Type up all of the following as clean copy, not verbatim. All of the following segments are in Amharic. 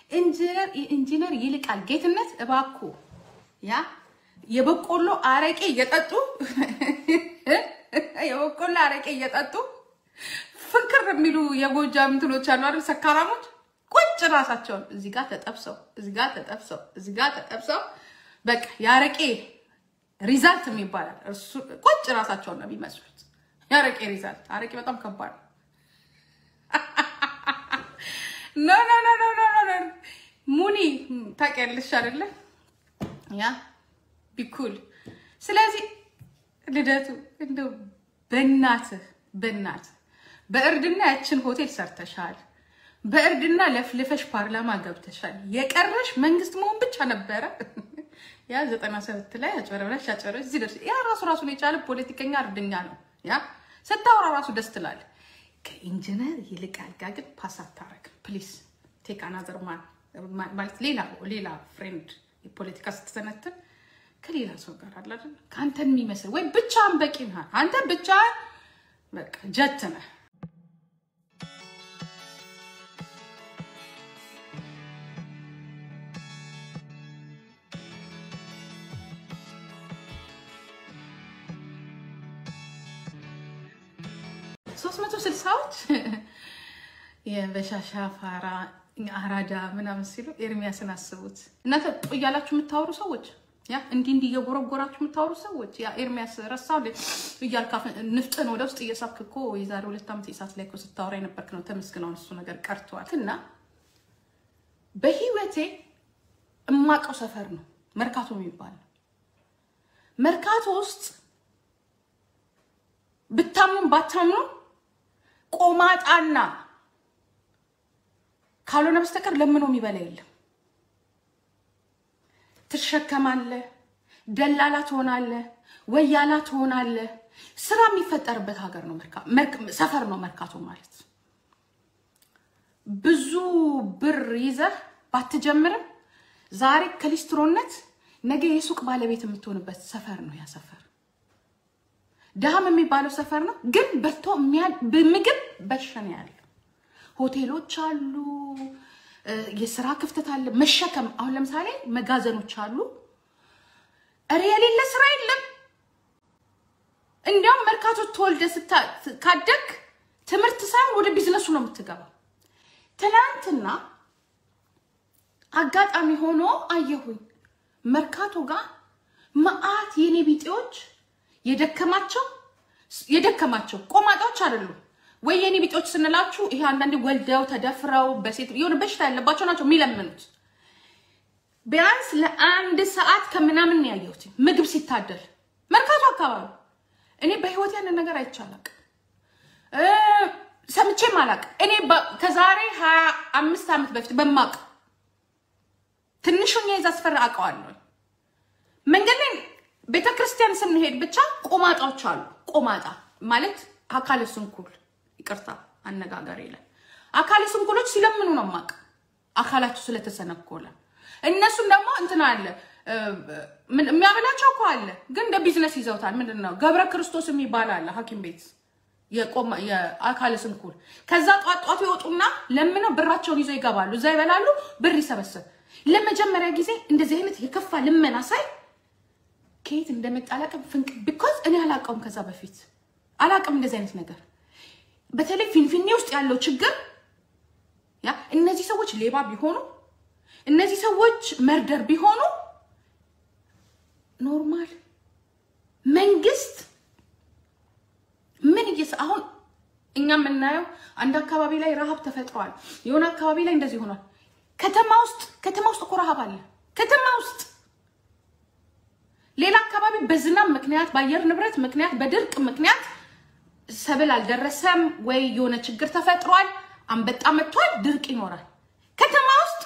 ኢንጂነር ይልቃል ጌትነት እባክዎ ያ የበቆሎ አረቄ እየጠጡ ፍቅር የሚሉ የጎጃም እንትኖች አሉ አይደል ሰካራሞች ቁጭ ራሳቸው እዚህ ጋር ተጠብሰው በቃ ያረቄ ሪዛልት የሚባላል እሱ ቁጭ ራሳቸው ነው የሚመስሉት ያረቄ ሪዛልት አረቄ በጣም ከባድ ኖ ሙኒ ታውቂያለሽ አይደለ ያ ቢኩል ስለዚህ ልደቱ እንደው በእናትህ በእርድና ያችን ሆቴል ሰርተሻል በእርድና ለፍልፈሽ ፓርላማ ገብተሻል የቀረሽ መንግስት መሆን ብቻ ነበረ ያ 97 ላይ አጭበረብረሽ እዚህ ደርስ ያ ራሱን የቻለ ፖለቲከኛ እርድኛ ነው ያ ስታወራ ራሱ ደስ ትላል ከኢንጂነር ይልቃል ጋር ግን ፓስ አታረግ ፕሊዝ ቴክ አናዘር ማን ማለት ሌላ ፍሬንድ የፖለቲካ ስትሰነትን ከሌላ ሰው ጋር አለ አይደል ካንተን የሚመስል ወይ ብቻን በቂና አንተ ብቻ በቃ ጀተነ ሶስት ስልሳዎች የበሻሻ ፋራ አራዳ ምናምን ሲሉ ኤርሚያስን አስቡት እናንተ ጥያላችሁ የምታወሩ ሰዎች ያ እንዲ እየጎረጎራችሁ የምታወሩ ሰዎች ያ ኤርሚያስ ረሳው ይያልካፍ ንፍጥን ወደ ውስጥ እየሳብክኮ የዛሬ 2 ዓመት ኢሳት ላይ እኮ ስታወራ የነበርክ ነው ተመስግናው እሱ ነገር ቀርቷል እና በህይወቴ እማቀው ሰፈር ነው መርካቶ የሚባል መርካቶ ውስጥ ብታምኑ ባታምኑ ቆማጣና ካልሆነ በስተቀር ለምነው የሚበላ የለም ተሸከማለ ደላላ ትሆናለ ወያላ ትሆናለ ስራ የሚፈጠርበት ሀገር ነው ሰፈር ነው መርካቶ ማለት ብዙ ብር ይዘህ ባትጀምርም ዛሬ ከሊስትሮነት ነገ የሱቅ ባለቤት የምትሆንበት ሰፈር ነው ያ ሰፈር ዳም የሚባለው ሰፈር ነው ግን በልቶ ምግብ በሸነ ያለ ሆቴሎች አሉ የሥራ ክፍተት አለ መሸከም አሁን ለምሳሌ መጋዘኖች አሉ የሌለ ስራ የለም እንዲያም መርካቶ ተወልደ ካደክ ትምህርት ሳይሆን ወደ ቢዝነሱ ነው የምትገባው ትላንትና አጋጣሚ ሆኖ አየሁኝ መርካቶ ጋር ማአት የኔ ቢጤዎች የደከማቸው ቆማጣዎች አይደሉም ወይ የኔ ቢጤዎች ስንላችሁ ይሄ አንዳንዴ ወልደው ተደፍረው በሴት የሆነ በሽታ ያለባቸው ናቸው የሚለምኑት ቢያንስ ለአንድ ሰዓት ከምናምን ያየሁት ምግብ ሲታደል መርካቶ አካባቢ እኔ በህይወት ያን ነገር አይቻላቅ ሰምቼ ማላቅ እኔ ከዛሬ 25 ዓመት በፊት በማቅ ትንሹን የዛስፈራ አቀዋለሁ መንገድ ላይ ቤተክርስቲያን ስንሄድ ብቻ ቆማጣዎች አሉ ቆማጣ ማለት አካለ ስንኩል ይቅርታ አነጋገር ይላል አካለ ስንኩሎች ሲለምኑ ነው ማቅ አካላቸው ስለተሰነኮለ እነሱ ደግሞ እንትና አለ የሚያበላቸው እኮ አለ ግን እንደ ቢዝነስ ይዘውታል ምንድነው ገብረ ክርስቶስ የሚባል አለ ሐኪም ቤት የአካለ ስንኩል ከዛ ጧጧት ይወጡና ለምነው ብራቸውን ይዘው ይገባሉ እዛ ይበላሉ ብር ይሰበሰብ ለመጀመሪያ ጊዜ እንደዚህ አይነት የከፋ ልመና ሳይ ከየት እንደመጣላቀም ፍንቅ because እኔ አላቀውም ከዛ በፊት አላቀም እንደዚህ አይነት ነገር በተለይ ፊንፊኔ ውስጥ ያለው ችግር ያ እነዚህ ሰዎች ሌባ ቢሆኑ እነዚህ ሰዎች መርደር ቢሆኑ ኖርማል መንግስት ምን አሁን እኛ ምናየው አንድ አካባቢ ላይ ረሃብ ተፈጥሯል የሆነ አካባቢ ላይ እንደዚህ ሆኗል ከተማ ውስጥ እኮ ረሃብ አለ ከተማ ውስጥ ሌላ አካባቢ በዝናብ ምክንያት በአየር ንብረት ምክንያት በድርቅ ምክንያት ሰብል አልደረሰም ወይ የሆነ ችግር ተፈጥሯል አንበጣ መጥቷል ድርቅ ይኖራል ከተማ ውስጥ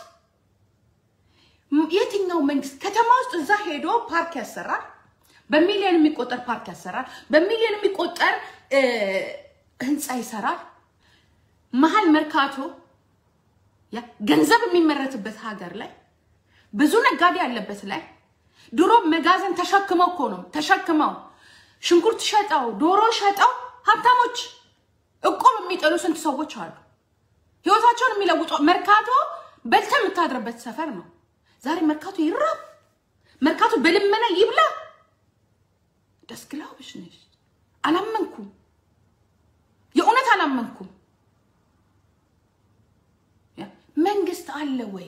የትኛው መንግስት ከተማ ውስጥ እዛ ሄዶ ፓርክ ያሰራል በሚሊዮን የሚቆጠር ፓርክ ያሰራል በሚሊዮን የሚቆጠር ህንጻ ይሰራል መሃል መርካቶ ያ ገንዘብ የሚመረትበት ሀገር ላይ ብዙ ነጋዴ ያለበት ላይ ድሮ መጋዘን ተሸክመው እኮ ነው ተሸክመው ሽንኩርት ሸጣው ዶሮ ሸጣው ሀብታሞች እቆም የሚጠሉ ስንት ሰዎች አሉ ህይወታቸውን የሚለውጡ መርካቶ በልተ የምታድርበት ሰፈር ነው ዛሬ መርካቶ ይራብ መርካቶ በልመና ይብላ ደስግላው ብሽነሽ አላመንኩም የእውነት አላመንኩም መንግስት አለ ወይ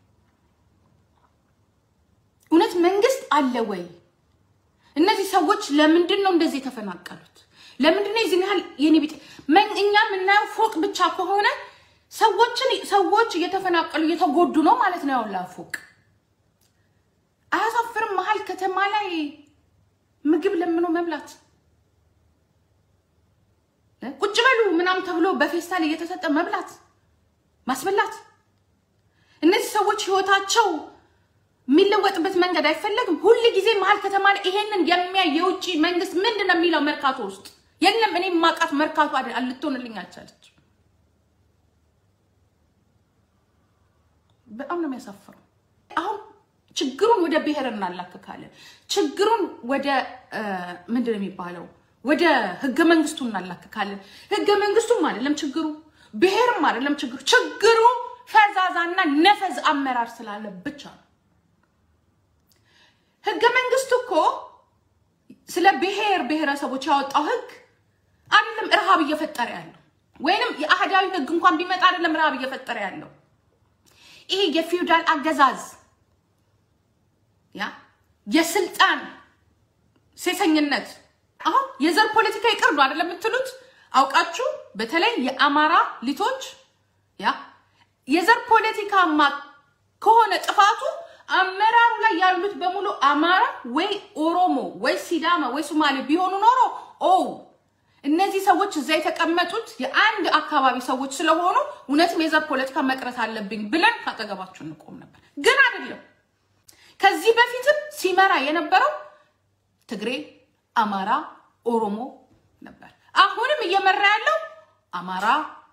እውነት መንግስት አለ ወይ እነዚህ ሰዎች ለምንድን ነው እንደዚህ ተፈናቀሉት ለምንድን ነው ይዝን ያህል የኔ ቢት እኛ ምናየው ፎቅ ብቻ ከሆነ ሰዎች እየተፈናቀሉ እየተጎዱ ነው ማለት ነው ያውላ ፎቅ አያሳፍርም መሃል ከተማ ላይ ምግብ ለምኖ መብላት ቁጭ በሉ ምናምን ተብሎ በፌስታል እየተሰጠ መብላት ማስበላት እነዚህ ሰዎች ህይወታቸው የሚለወጥበት መንገድ አይፈልግም ሁሉ ጊዜ መሃል ከተማ ላይ ይሄንን የሚያይ የውጪ መንግስት ምንድነው የሚለው መርካቶ ውስጥ የለም እኔ ማቃት መርካቶ አይደል አልተሆነልኝ አልቻለች በጣም ነው የሚያሳፍረው አሁን ችግሩን ወደ ብሔር እናላክካለን ችግሩን ወደ ምንድነው የሚባለው ወደ ህገ መንግስቱ እናላክካለን ህገ መንግስቱም አይደለም ችግሩ ብሔርም አይደለም ችግሩ ፈዛዛና ነፈዝ አመራር ስላለ ብቻ ነው ህገ መንግስቱ እኮ ስለ ብሔረሰቦች ያወጣው ህግ አይደለም እርሃብ እየፈጠረ ያለው ወይንም የአህዳዊ ህግ እንኳን ቢመጣ አይደለም እርሃብ እየፈጠረ ያለው ይሄ የፊውዳል አገዛዝ ያ የስልጣን ሴሰኝነት አሁን የዘር ፖለቲካ ይቀርዱ አይደለም የምትሉት አውቃችሁ በተለይ የአማራ ሊቶች ያ የዘር ፖለቲካማ ከሆነ ጥፋቱ አመራሩ ላይ ያሉት በሙሉ አማራ ወይ ኦሮሞ ወይ ሲዳማ ወይ ሶማሌ ቢሆኑ ኖሮ እነዚህ ሰዎች እዛ የተቀመጡት የአንድ አካባቢ ሰዎች ስለሆኑ እውነትም የዘር ፖለቲካ መቅረት አለብኝ ብለን አጠገባችሁ እንቆም ነበር ግን አይደለም ከዚህ በፊትም ሲመራ የነበረው ትግሬ አማራ ኦሮሞ ነበር አሁንም እየመራ ያለው አማራ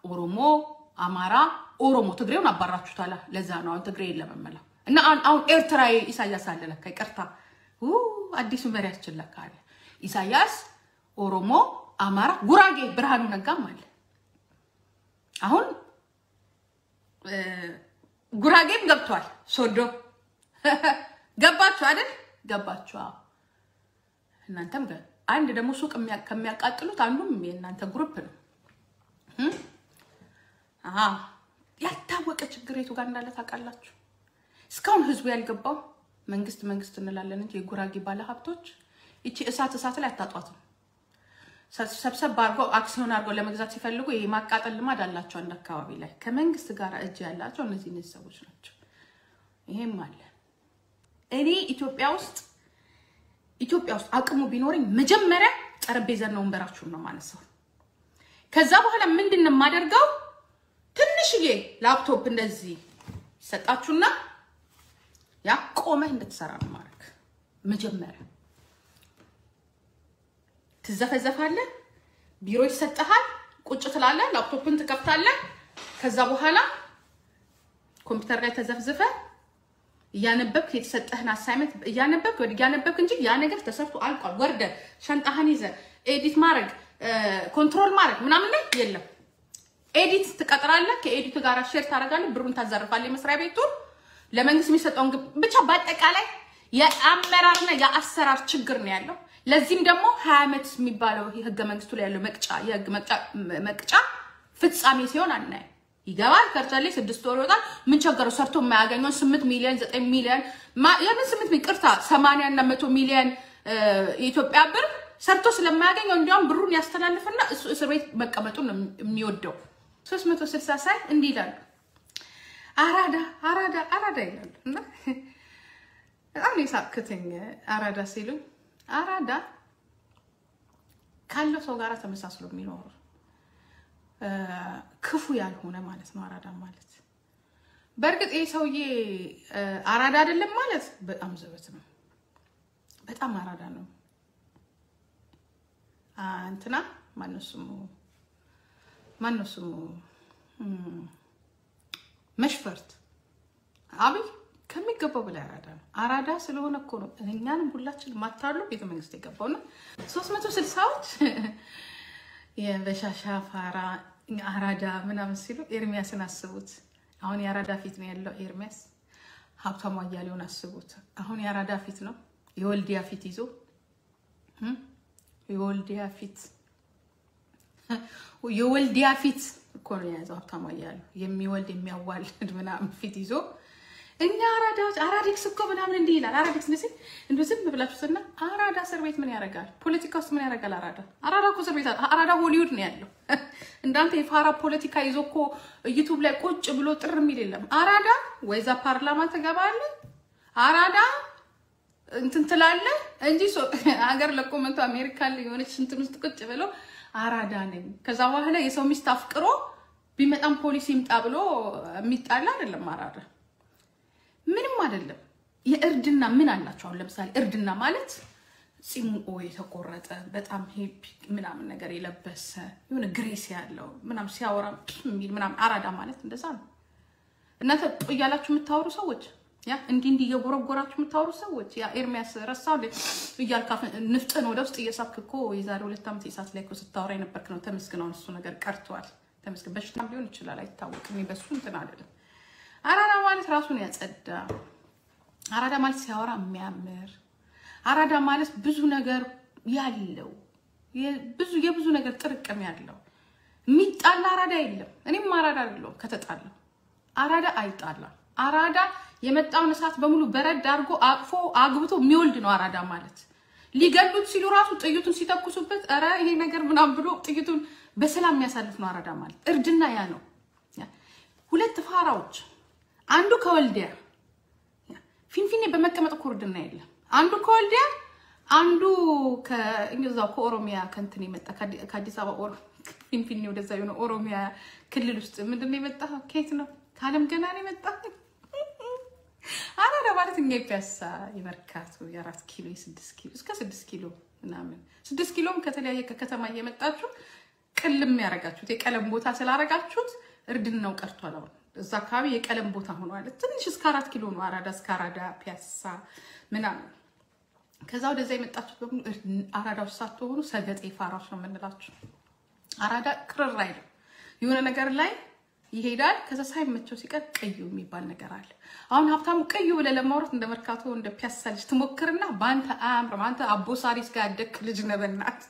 ኦሮሞ ትግሬውን አባራችሁታላ ለዛ ነው አሁን ትግሬ ለመመላው እና አሁን ኤርትራዊ ኢሳያስ አለ ለካ ይቀርታ አዲሱ መሪያችን ለካ አለ ኢሳያስ ኦሮሞ አማራ ጉራጌ ብርሃኑ ነጋም አለ አሁን ጉራጌም ገብቷል ሶዶ ገባችሁ አይደል ገባችሁ እናንተም አንድ ደግሞ ሱቅ ከሚያቃጥሉት አንዱም የእናንተ ግሩፕ ነው ያልታወቀ ችግር የቱ ጋር እንዳለ ታውቃላችሁ እስካሁን ህዝቡ ያልገባው መንግስት እንላለን እንጂ የጉራጌ ባለ ሀብቶች እቺ እሳት ላይ አጣጣቷት ሰብሰብ አርገው አክሲዮን አርገው ለመግዛት ሲፈልጉ የማቃጠል ልማድ አላቸው አንድ አካባቢ ላይ ከመንግስት ጋር እጅ ያላቸው እነዚህ ሰዎች ናቸው ይሄም አለ እኔ ኢትዮጵያ ውስጥ አቅሙ ቢኖርኝ መጀመሪያ ጠረጴዛና ወንበራችሁን ነው ማነሳው ከዛ በኋላ ምንድነው ማደርገው ትንሽዬ ላፕቶፕ እንደዚህ ሰጣችሁና ያ ቆመህ እንድትሰራ ነው ማለት መጀመሪያ ትዘፈዘፋለህ ቢሮ ይሰጣሃል ቁጭ ትላለህ ላፕቶፕን ትከፍታለህ ከዛ በኋላ ኮምፒውተር ላይ ተዘፍዝፈ ያነበብክ የተሰጠህን አሳይመንት ያነበብክ እንጂ ያ ነገር ተሰርቶ አልቋል ወርደ ሻንጣህን ይዘ ኤዲት ማድረግ ኮንትሮል ማድረግ ምናምን ላይ የለም ኤዲት ትቀጥራለህ ከኤዲቱ ጋር ሼር ታደርጋለህ ብሩን ታዘርፋለህ መስሪያ ቤቱን ለመንግስት የሚሰጠውን ብቻ በአጠቃላይ የአመራርና የአሰራር ችግር ነው ያለው ለዚህም ደግሞ 20 ዓመት የሚባለው ህገ መንግስቱ ላይ ያለው መቅጫ ፍጻሜ ሲሆን አናይ ይገባል ከርታለ 6 ወር ይወጣል ምን ቸገረው ሰርቶ የማያገኘው 8 ሚሊዮን 9 ሚሊዮን የምን 8 ሚቅርታ 80 እና 100 ሚሊዮን የኢትዮጵያ ብር ሰርቶ ስለማያገኘው እንዲያውም ብሩን ያስተላልፍና እስር ቤት መቀመጡን የሚወደው 360 ሳይ እንዲህ ይላል አራዳ ይላል እና በጣም ይሳክተኝ አራዳ ሲሉ አራዳ ካለው ሰው ጋር ተመሳስሎ የሚኖር ክፉ ያልሆነ ማለት ነው አራዳ ማለት በርግጥ ይሄ ሰውዬ አራዳ አይደለም ማለት በጣም ዘበት ነው በጣም አራዳ ነው አንተና ማነው ስሙ መሽፈርት አብይ ከሚገባው በላይ አራዳ ስለሆነ እኮ ነው እኛንም ሁላችን ማታሉ ቤተ መንግስት የገባውና 360ዎች የበሻሻ ፋራ አራዳ ምናምን ሲሉ ኤርሚያስን አስቡት አሁን ያራዳ ፊት ነው ያለው ኤርሚያስ ሀብታሙ አያሌውን አስቡት አሁን ያራዳ ፊት ነው የወልዲያ ፊት ይዞ የወልዲያ ፊት እኮ ነው ያዘው ሀብታሙ አያሌው የሚወልድ የሚያዋልድ ምናምን ፊት ይዞ እኛ አራዳክስ እኮ ምናምን እንዲህ ይላል አራዳክስ ነሲል እንደው ዝም ብላችሁና አራዳ እስር ቤት ምን ያረጋል ፖለቲካ ውስጥ ምን ያረጋል አራዳ እኮ እስር ቤት አራዳ ሆሊውድ ነው ያለው እንዳንተ የፋራ ፖለቲካ ይዞ እኮ ዩቲዩብ ላይ ቁጭ ብሎ ጥር የሚል የለም አራዳ ወይዛ ፓርላማ ተገባለ አራዳ እንትን ትላለ እንጂ ሀገር ለቆመንቱ አሜሪካ ላይ የሆነች እንትን ውስጥ ቁጭ ብሎ አራዳ ነኝ ከዛ በኋላ የሰው ሚስት አፍቅሮ ቢመጣም ፖሊስ ይምጣ ብሎ የሚጣላ አይደለም አራዳ ምንም አይደለም የእርድና ምን አላችሁ አሁን ለምሳሌ እርድና ማለት ጺሙን የተቆረጠ በጣም ሄፒ ምናምን ነገር የለበሰ የሆነ ግሬስ ያለው ምናምን ሲያወራ ሚል ምናምን አራዳ ማለት እንደዛ ነው እናንተ ጥያላችሁ የምታወሩ ሰዎች ያ እንዲ የጎረጎራችሁ የምታወሩ ሰዎች ያ ኤርሚያስ ረሳው ይያልካፍ ንፍጥን ወደ ውስጥ እየሳክኮ የዛሬ 2 ዓመት ኢሳት ላይ እኮ ስታወራ የነበርክ ነው ተመስግነው እሱ ነገር ቀርቷል ተመስግን በሽታም ሊሆን ይችላል አይታወቅም በሱ እንትን አይደለም አራዳ ማለት ራሱን ያጸዳ አራዳ ማለት ሲያወራ የሚያምር አራዳ ማለት ብዙ ነገር ያለው የብዙ ነገር ጥርቅም ያለው ሚጣላ አራዳ የለም እኔም አራዳ አይደለም ከተጣለው አራዳ አይጣላ አራዳ የመጣውን እሳት በሙሉ በረድ አድርጎ አቅፎ አግብቶ የሚወልድ ነው አራዳ ማለት ሊገሉት ሲሉ ራሱ ጥይቱን ሲተኩሱበት አራ ይሄ ነገር ምናም ብሎ ጥይቱን በሰላም የሚያሳልፍ ነው አራዳ ማለት እርድና ያ ነው ሁለት ፋራዎች አንዱ ከወልዲያ ፊንፊኔ በመቀመጥ እርድና የለም አንዱ ከወልዲያ አንዱ ከእንግዛው ከኦሮሚያ ከንትን የመጣ ከአዲስ አበባ ፊንፊኔ ወደዛ የሆነ ኦሮሚያ ክልል ውስጥ ምንድነው የመጣው ከየት ነው ካለም ገና ነው የመጣው አራዳ ማለት እንገይፈሳ ይመርካቱ የ4 ኪሎ የ6 ኪሎ እስከ 6 ኪሎ ምናምን 6 ኪሎም ከተለያየ ከከተማ እየመጣችሁ ቅልም ያረጋችሁት የቀለም ቦታ ስላረጋችሁት እርድናው ቀርቷል አሁን እዛ አካባቢ የቀለም ቦታ ሆኗል ትንሽ እስከ 4 ኪሎ ነው አራዳ እስከ አራዳ ፒያሳ ምናምን ከዛ ወደዛ የመጣችሁት በሙሉ አራዳዎች ሳትሆኑ ሰገጤ ፋራዎች ነው የምንላችሁ አራዳ ቅርር አይደል የሆነ ነገር ላይ ይሄዳል ከዛ ሳይመቸው ሲቀር ቀዩ የሚባል ነገር አለ አሁን ሀብታሙ ቀዩ ብለ ለማውራት እንደ መርካቶ እንደ ፒያሳ ልጅ ትሞክርና ባንተ አምር አንተ አቦሳሪስ ጋር ያደክ ልጅ ነበናት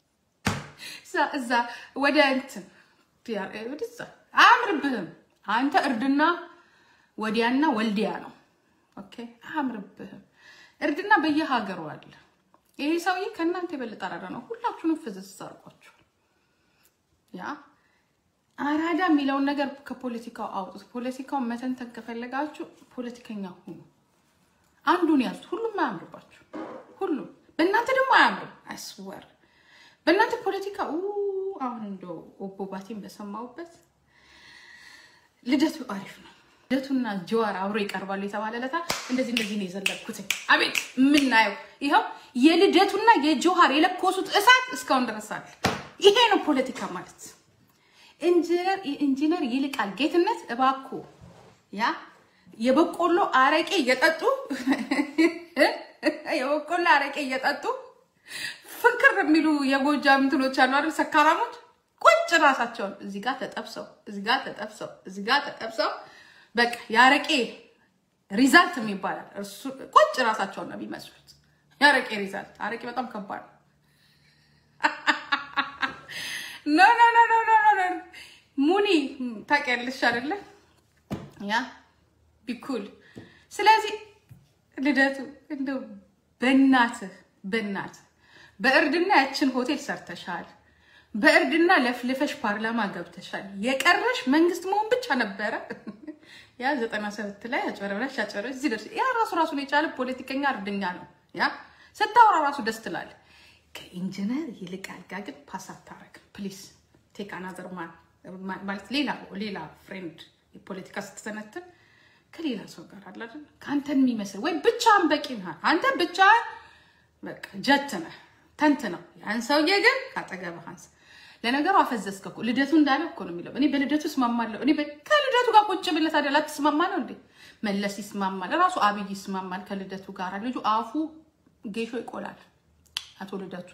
እዛ ወደ እንትን ወደዛ አምርብህም አንተ እርድና ወዲያና ወልዲያ ነው ኦኬ አምርብህም እርድና በየሀገሩ አለ ይሄ ሰውዬ ከናንተ የበለጠ አራዳ ነው ሁላችሁንም ፍዝዝ አርቋችሁ ያ አራዳ የሚለው ነገር ከፖለቲካው አውጡት ፖለቲካው መተንተን ከፈለጋችሁ ፖለቲከኛ ሁኑ አንዱን ያዙ ሁሉም አያምርባችሁ ሁሉም በእናንተ ደግሞ አያምር አስወር በእናንተ ፖለቲካው አሁን እንደው ኦቦባቲን በሰማውበት ልደቱ አሪፍ ነው ልደቱና ጆዋር አብሮ ይቀርባሉ የተባለለታ እንደዚህ ነው የዘለብኩት አቤት ምን ናየው ይሄው የልደቱና የጆዋር የለኮሱት እሳት እስካሁን ድረስ አለ ይሄ ነው ፖለቲካ ማለት ኢንጂነር ይልቃል ጌትነት እባክዎ ያ የበቆሎ አረቄ እየጠጡ ፍንክር የሚሉ የጎጃም እንትኖች አሉ አይደል ሰካራሞች ቁጭ ራሳቸው እዚህ ጋር ተጠብሰው በቃ ያረቄ ሪዛልት የሚባል እሱ ቁጭ ራሳቸው ነው የሚመስሉት ያረቄ ሪዛልት አረቄ በጣም ከባድ ኖ ሙኒ ታቀልሽ አይደለ ያ ቢኩል ስለዚህ ልደቱ እንደው በእናትህ በእርድና ያችን ሆቴል ሰርተሻል በእርድና ለፍልፈሽ ፓርላማ ገብተሻል የቀረሽ መንግስት መሆን ብቻ ነበረ ያ 97 ላይ አጭበረብራሽ እዚህ ደርስ ያ ራሱን የቻለ ፖለቲከኛ እርድኛ ነው ያ ስታወራ ራሱ ደስ ትላል ከኢንጂነር ይልቃል ጋር ግን ፓስ አታረግ ፕሊዝ ቴክ አናዘር ማን ማለት ሌላ ፍሬንድ የፖለቲካ ስትተነተን ከሌላ ሰው ጋር አለ አይደል ካንተን የሚመስል ወይ ብቻን በቂና አንተ ብቻ በቃ ጀተነ ተንተነው ያን ሰውዬ ግን ካጠገበህ አንስ ለነገሩ አፈዘዝከው ልደቱ እንዳለ እኮ ነው የሚለው እኔ በልደቱ ስማማለሁ እኔ ከልደቱ ጋር ቁጭ ብለህ ታደላት ተስማማ ነው እንዴ መለስ ይስማማል ራሱ አብይ ይስማማል ከልደቱ ጋር ልጁ አፉ ጌሾ ይቆላል አቶ ልደቱ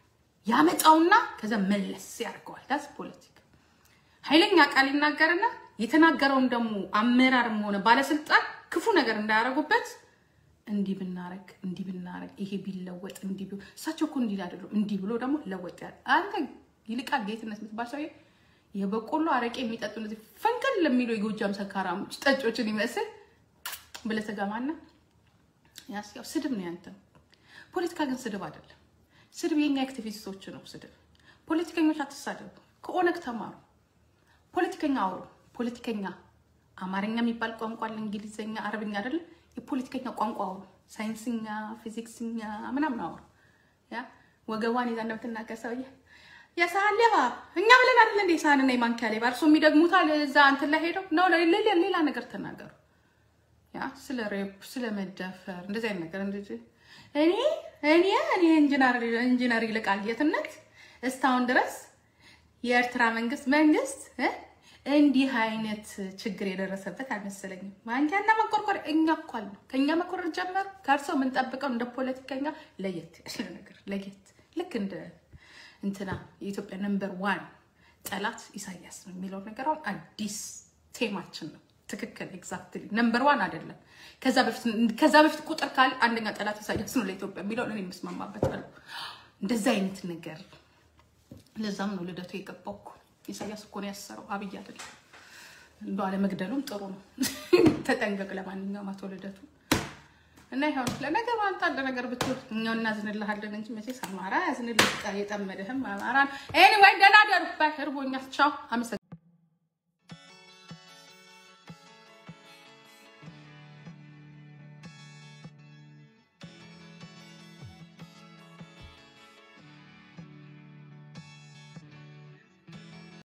ያመጣውና ከዛ መለስ ያርገዋል ዳስ ፖለቲካ ኃይለኛ ቃል ይናገርና የተናገረውን ደግሞ አመራርም ሆነ ባለስልጣን ክፉ ነገር እንዳያረጉበት እንዲህ ብናረግ ይሄ ቢለወጥ እንዲህ ቢሉ እሳቸው እኮ እንዲህ አይደሉም እንዲህ ብሎ ደግሞ ለወጥ ያለ አንተ ይልቃል ጌትነት የምትባል ሰውዬ የበቆሎ አረቄ የሚጠጡ እንደዚህ ፈንቀል ለሚለው የጎጃም ሰካራሞች ጠጮችን ይመስል ብለህ ተጋማና ያው ስድብ ነው ያንተ ፖለቲካ ግን ስድብ አይደለም ስድብ የኛ አክቲቪስቶች ነው ስድብ ፖለቲከኞች አትሳደቡ ከኦነግ ተማሩ ፖለቲከኛ አውሩ ፖለቲከኛ አማርኛ የሚባል ቋንቋ ለእንግሊዘኛ አረብኛ አይደል የፖለቲከኛ ቋንቋ አውሩ ሳይንስኛ ፊዚክስኛ ምናምን አውሩ ያ ወገቧን ይዛ እንደምትናገር ሰውዬ ያሳለባ እኛ ብለን አይደል እንደ ሳንና የማንኪያ ላይ ባርሶ የሚደግሙታል እዛ አንተ ላይ ሄደው ነው ሌላ ነገር ተናገሩ ያ ስለ ሬፕ ስለ መደፈር እንደዚህ አይነት ነገር እንደዚህ እኔ ኢንጂነር ይልቃል ጌትነት እስካሁን ድረስ የኤርትራ መንግስት እንዲህ አይነት ችግር የደረሰበት አይመስለኝም ማንኪያና መቆርቆር እኛ እኮ ከኛ መቆረር ጀመር ካርሰው ምን ጠብቀው እንደ ፖለቲከኛ ለየት ነገር ለየት ልክ እንደ እንትና የኢትዮጵያ ነምበር 1 ጠላት ኢሳያስ ነው የሚለው ነገር አሁን አዲስ ቴማችን ነው ትክክል ኤግዛክትሊ ነምበር 1 አይደለም ከዛ በፊት ቁጥር ካል አንደኛ ጠላት ኢሳያስ ነው ለኢትዮጵያ የሚለው እኔ መስማማበት አለ እንደዛ አይነት ነገር ለዛም ነው ልደቱ የገባው ኢሳያስ እኮ ነው ያሰረው አብይ አይደለም እንደው አለ መግደሉም ጥሩ ነው ተጠንቀቅ ለማንኛውም አቶ ልደቱ እና ይሄው ለነገር አንተ አንድ ነገር ብትል እኛው እናዝንልሃለን እንጂ መቼ ሰማራ ያዝንልህ የጠመደህም አማራን ኤኒዌይ ደናደር ባይ ህርቦኛ ቻው